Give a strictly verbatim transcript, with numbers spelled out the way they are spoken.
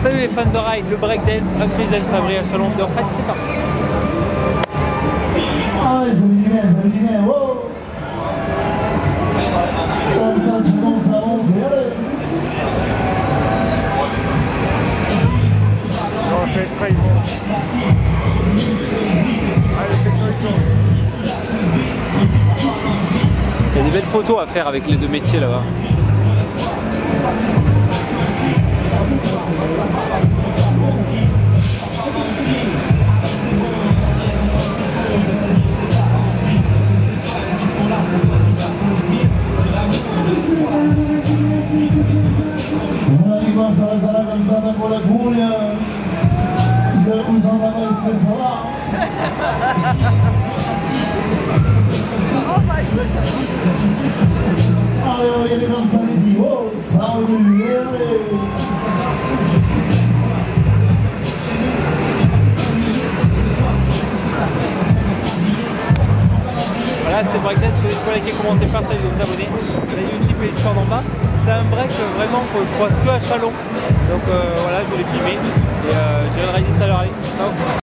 Salut les fans de ride, le breakdance à Grisel Fabry à Chalon de Ride, c'est parti. Allez, ça me dit bien, ça me dit bien, wow. Comme ça, c'est bon, ça monte, allez. On fait straight. Allez, techno. Il y a des belles photos à faire avec les deux métiers là-bas. On arrive à ça, ça là comme ça, même pour la couille. Je vous en avais, est-ce que ça va? Allez, on va y aller comme ça, les filles. Oh, ça va de allez. Voilà, c'est le breakdance, que vous pouvez liker, commenter, partager, vous abonner. La YouTube et l'histoire d'en bas. C'est un break vraiment que je croise que à Chalon. Donc euh, voilà, je voulais filmer. Et euh, je viens de rider tout à l'heure. Allez, ciao.